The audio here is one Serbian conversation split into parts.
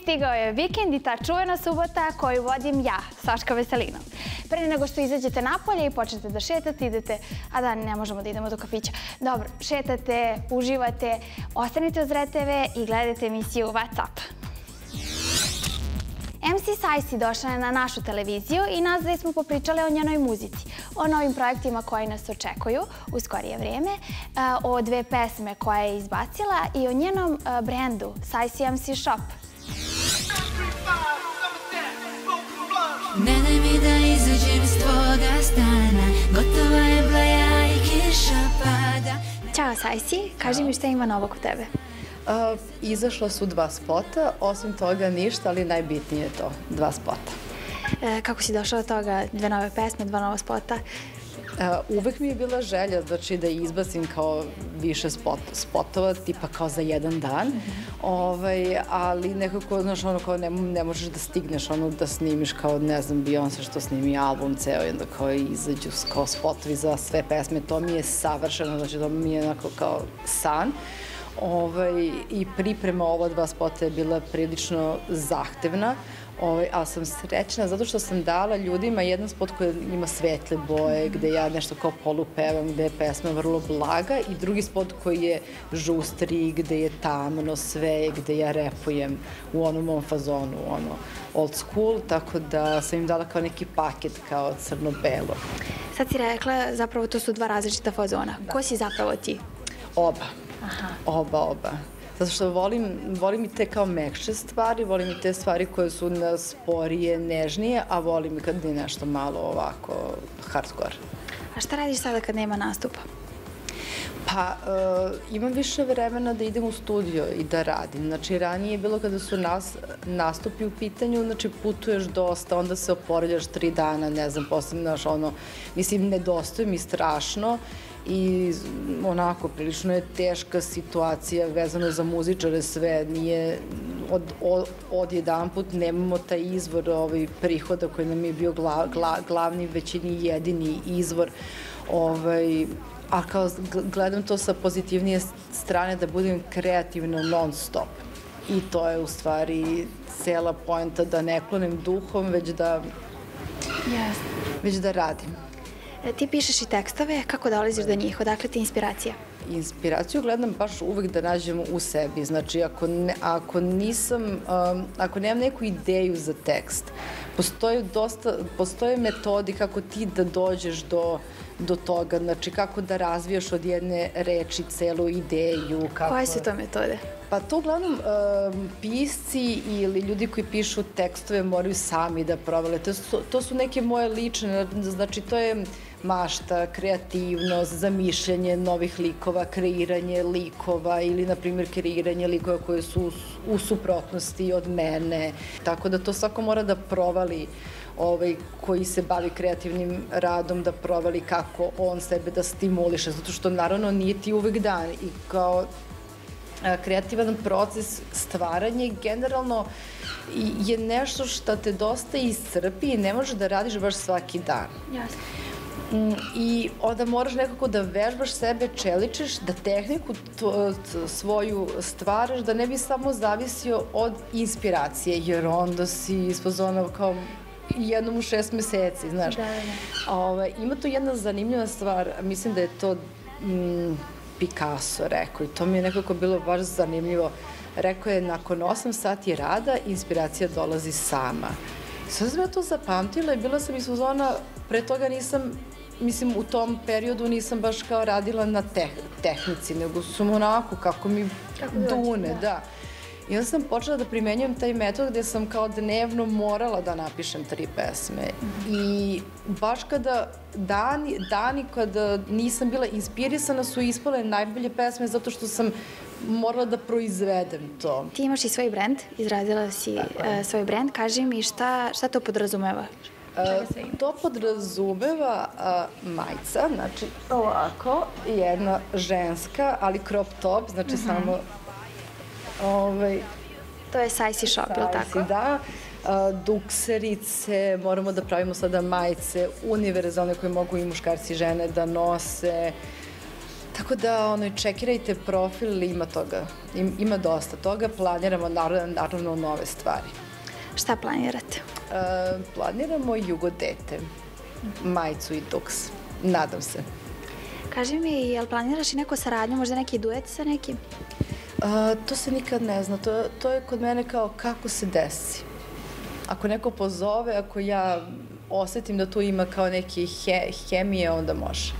stigao je vikend i ta čuvena subota koju vodim ja, Saška Veselinov. Pre nego što izađete napolje i počnete da šetate, idete, a da, ne možemo da idemo do kafića. Dobro, šetate, uživate, ostanite uz RTV i gledajte emisiju What's Up. MC Sajsi došla je na našu televiziju i nas dve smo popričale o njenoj muzici, o novim projektima koji nas očekuju u skorije vreme, o dve pesme koje je izbacila i o njenom brendu Sajsi MC Shop. Ne daj mi da izađem iz tvoga stana, gotova je blaja i kiša pada. Ćao Sajsi, kaži mi šta ima novog u tebe. Izašla su 2 spota, osim toga ništa, ali najbitnije je to, 2 spota. Kako si došla do toga, 2 nove pesme, 2 nova spota? Uvek mi je bila želja da izbacim kao više spotova, tipa kao za jedan dan, ali nekako, znaš, ono kao ne možeš da stigneš ono da snimiš kao, ne znam, Beyoncé što snimi album ceo i onda kao izađu kao spotovi za sve pesme, to mi je savršeno, znači to mi je onako kao san. I priprema ova 2 spota je bila prilično zahtevna, ali sam srećna zato što sam dala ljudima jedan spot koji ima svetle boje, gde ja nešto kao polupevam, gde je pesma vrlo blaga, i drugi spot koji je žustri, gde je tamno sve, gde ja repujem u onom mom fazonu, old school, tako da sam im dala kao neki paket kao crno-belo. Sad si rekla, zapravo to su 2 različita fazona. Ko si zapravo ti? Oba. Zato što volim i te kao mekše stvari, volim i te stvari koje su sporije, nežnije, a volim i kad je nešto malo ovako hardcore. A šta radiš sada kad nema nastupa? Pa, imam više vremena da idem u studio i da radim. Znači, ranije je bilo kada su nastupi u pitanju, znači putuješ dosta, onda se oporavljaš 3 dana, ne znam, posebno, znaš, mislim, nedostaje mi strašno i onako, prilično je teška situacija vezano za muzičare, sve nije odjedanput, nemamo taj izvor prihoda koji nam je bio glavni, većini jedini izvor, a kao gledam to sa pozitivnije strane da budem kreativna non stop. I to je u stvari cela poenta, da ne klonem duhom, već da radim. Ti pišeš i tekstove, kako dolaziš do njih, odakle ti inspiracija? Inspiraciju gledam baš uvek da nađem u sebi, znači ako nemam neku ideju za tekst, postoje metodi kako ti da dođeš do toga, znači kako da razvijaš od jedne reči celu ideju. Koje su to metode? Pa to uglavnom pisci ili ljudi koji pišu tekstove moraju sami da provale. To su neke moje lične, znači to je mašta, kreativnost, zamišljanje novih likova, kreiranje likova ili, na primjer, kreiranje likova koji su u suprotnosti od mene. Tako da to svako mora da provali, koji se bavi kreativnim radom, da provali kako on sebe da stimuliše, zato što naravno nije ti uvek dan i kao kreativan proces stvaranja generalno je nešto što te dosta iscrpi i ne možeš da radiš baš svaki dan. Jasno. I onda moraš nekako da vežbaš sebe, čeličeš, da tehniku svoju stvaraš, da ne bi samo zavisio od inspiracije, jer onda si ispozonao kao jednom u 6 meseci, znaš. Ima tu jedna zanimljiva stvar, mislim da je to Picasso rekao i to mi je nekako bilo baš zanimljivo. Rekao je, nakon 8 sati rada inspiracija dolazi sama. Sad sam ja to zapamtila i bila sam ispozona, pre toga nisam, mislim, u tom periodu nisam baš kao radila na tehnici, nego sam onako kako mi dune, da. I onda sam počela da primenjujem taj metod gde sam kao dnevno morala da napišem 3 pesme. I baš kada dani kada nisam bila inspirisana su ispale najbolje pesme zato što sam morala da proizvedem to. Ti imaš i svoj brend, izradila si svoj brend. Kaži mi šta to podrazumeva? To podrazumeva majica, znači ovako, jedna ženska, ali crop top, znači samo to je Sajsi Shop, ili tako? Da, dukserice, moramo da pravimo sada majice univerzalne koje mogu i muškarci i žene da nose. Tako da, čekirajte profil, ima toga. Ima dosta toga. Planiramo, naravno, nove stvari. Šta planirate? Planiramo Jugo dete, majicu i duks. Nadam se. Kaži mi, jel planiraš i neku saradnju, možda neki duet sa nekim? To se nikad ne zna. To je kod mene kao kako se desi. Ako neko pozove, ako ja osetim da tu ima kao neki hemije, onda može.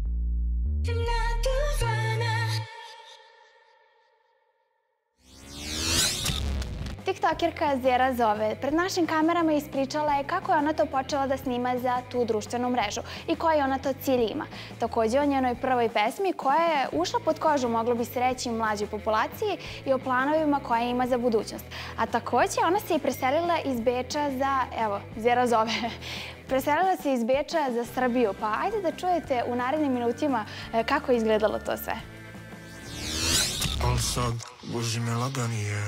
TikTokerka Zera Zove pred našim kamerama ispričala je kako je ona to počela da snima za tu društvenu mrežu i koji ona to cilj ima. Takođe o njenoj prvoj pesmi koja je ušla pod kožu, moglo bi se reći, mlađoj populaciji i o planovima koje ima za budućnost. A takođe ona se i preselila iz Beča za, evo, Zera Zove, preselila se iz Beča za Srbiju. Pa ajde da čujete u narednim minutima kako je izgledalo to sve. Al sad, Boži me laganije.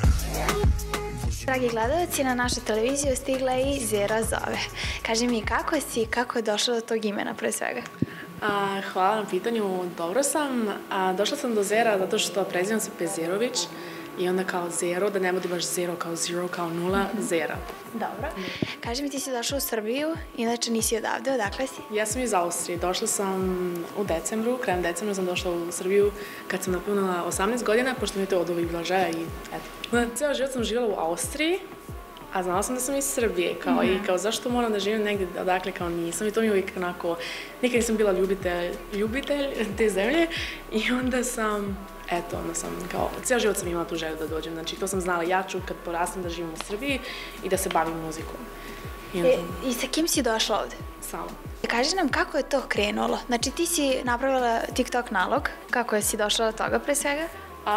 Dragi gledalci, na našu televiziju stigla je i Zera Zove. Kaži mi, kako si i kako je došla do tog imena, pre svega? Hvala na pitanju, dobro sam. Došla sam do Zera zato što prezivam se Pezerović i onda kao Zero, da ne bude baš zero kao zero, kao nula, Zera. Dobro. Kaži mi, ti si došla u Srbiju, inače nisi odavde, odakle si? Ja sam iz Austrije, došla sam u decembru, krajem decembra sam došla u Srbiju kad sam napunila 18 godina, pošto mi je to od ovih blažaja i eto. Ceo život sam živjela u Austriji, a znala sam da sam iz Srbije, kao i kao zašto moram da živim negdje odakle kao nisam i to mi uvijek onako, nikad nisam bila ljubitelj te zemlje i onda sam kao, cijel život sam imala tu želju da dođem, znači to sam znala, ja ću kad porastem da živim u Srbiji i da se bavim muzikom. I sa kim si došla ovde? Sama. Kaži nam kako je to krenulo, znači ti si napravila TikTok nalog, kako si došla do toga pre svega?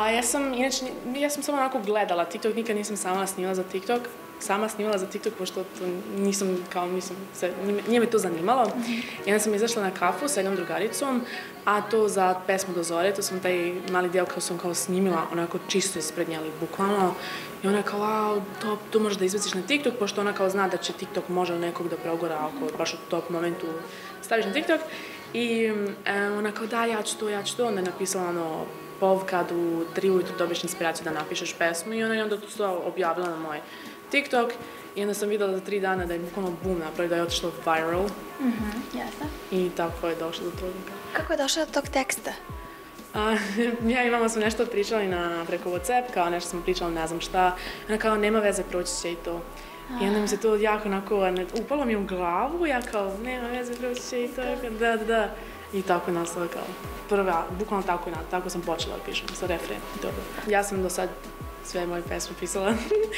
Ja sam samo onako gledala TikTok, nikad nisam sama snimala za TikTok, pošto nije me to zanimalo. I onda sam izašla na kafu sa jednom drugaricom, a to za pesmu Do zore, to sam taj mali deo kao sam kao snimila, onako čisto ispred nje, ali bukvalno. I ona kao, wow, to možeš da izbaciš na TikTok, pošto ona kao zna da će TikTok može nekog da progora ako baš u top momentu staviš na TikTok. I ona kao, da, ja ću to, onda je napisala ono, kad u 3 ujutru dobiješ inspiraciju da napišeš pesmu i ona je onda to objavila na moj TikTok i onda sam videla za 3 dana da je bukvalno boom napravio, da je otišlo viral. Jasno. I tako je došlo do toga. Kako je došla do tog teksta? Ja i mama smo nešto pričali preko WhatsApp, kao nešto smo pričali, ne znam šta. Ona kao, nema veze, proći će i to. I onda mi se to jako onako, upalo mi u glavu, ja kao, nema veze, proći će i to. Da. I tako je nastala kao prva, bukvalno tako sam počela da pišem sa refren. Ja sam do sad sve moje pesme pisala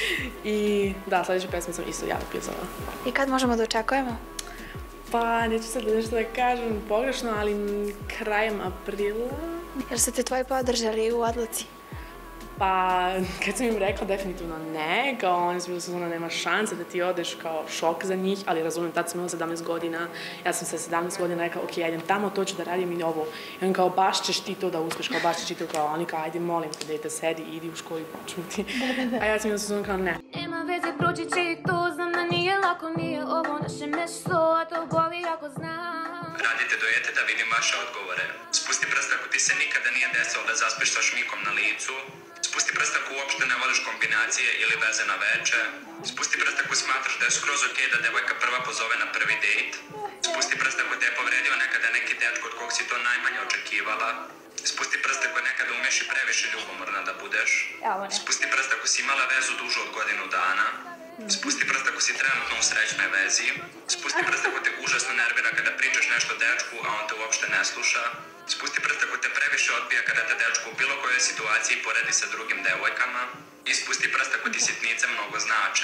i da, sljedeće pesme sam isto ja pisala. I kad možemo da očekujemo? Pa, neću sad nešto da kažem pogrešno, ali krajem aprila. Jel su te tvoji podržali u odluci? Pa, kad sam im rekla definitivno ne, kao oni su bili su nema šanse da ti odeš, kao šok za njih, ali razumijem, tad sam imala 17 godina, ja sam sa 17 godina rekla, ok, ja idem tamo, to ću da radim i ovo. I on kao, baš ćeš ti to da uspeš, kao baš ćeš ti to, kao oni kao, ajde molim te, dete, sedi, idi u školu i čuti. A ja sam imala kao, ne. Nema veze, proći će i to, znam da nije lako, nije ovo naše mesto, a to boli ako znam. Radite dojete da vidim vaše odgovore. Spusti prst ako ti se nikada nije desilo da zaspiš sa šminkom na licu. Spusti prst ako uopšte ne voliš kombinacije ili veze na veče. Spusti prst ako smatraš da je skroz ok da devojka prva pozove na prvi dejt. Spusti prst ako te je povredio nekada neki dečko od kog si to najmanje očekivala. Spusti prst ako nekada umeš i previše ljubomorna da budeš. Spusti prst ako si imala vezu dužu od godinu dana. Spusti prst ako si trenutno u srećnoj vezi. Spusti prst ako te užasno nervira kada pričaš nešto dečku, a on te uopšte ne sluša. Spusti prst ako te previše odbija kada te dečko u bilo kojoj situaciji poredi sa drugim devojkama. I spusti prst ako ti sitnice mnogo znače.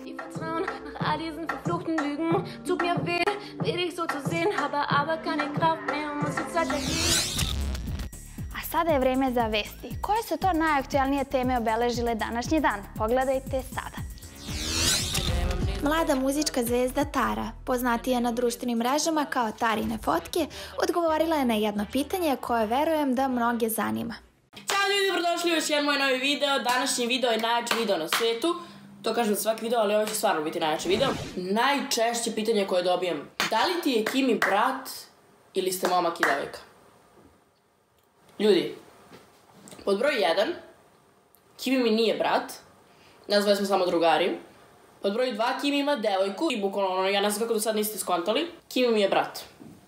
A sada je vreme za vesti. Koje su to najaktualnije teme obeležile današnji dan? Pogledajte sada. Mlada muzička zvezda Tara, poznatija na društvenim mrežama kao Tarine fotke, odgovorila je na jedno pitanje koje verujem da mnoge zanima. Ćao ljudi, dobrodošli u još jedan moj novi video. Današnji video je najjači video na svijetu. To kažem za svaki video, ali ovo će stvarno biti najjači video. Najčešće pitanje koje dobijem: da li ti je Kimi brat ili ste momak i devojka? Ljudi, pod broj 1, Kimi mi nije brat, nas dvoje smo samo drugari. Pod broj 2, Kimi ima devojku i bukvalno, ja ne znam kako do sad niste skontali, Kimi mi je brat.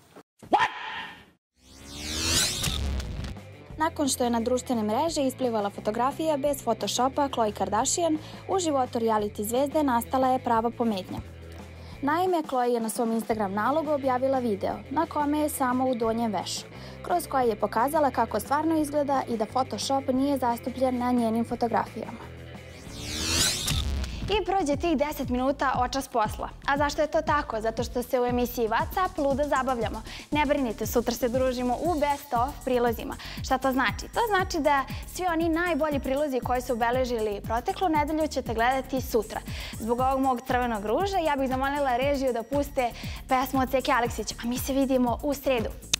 Nakon što je na društvene mreže isplivala fotografija bez Photoshopa Khloe Kardashian, u životu reality zvezde nastala je prava pometnja. Naime, Khloe je na svom Instagram nalogu objavila video na kome je samo u donjem vešu, kroz koje je pokazala kako stvarno izgleda i da Photoshop nije zastupljen na njenim fotografijama. I prođe tih 10 minuta očas posla. A zašto je to tako? Zato što se u emisiji WhatsApp ludo zabavljamo. Ne brinite, sutra se družimo u best of prilozima. Šta to znači? To znači da svi oni najbolji prilozi koji su obeležili proteklu nedelju ćete gledati sutra. Zbog ovog mog crvenog ruža ja bih zamolila režiju da puste pesmu od Seke Aleksić, a mi se vidimo u sredu.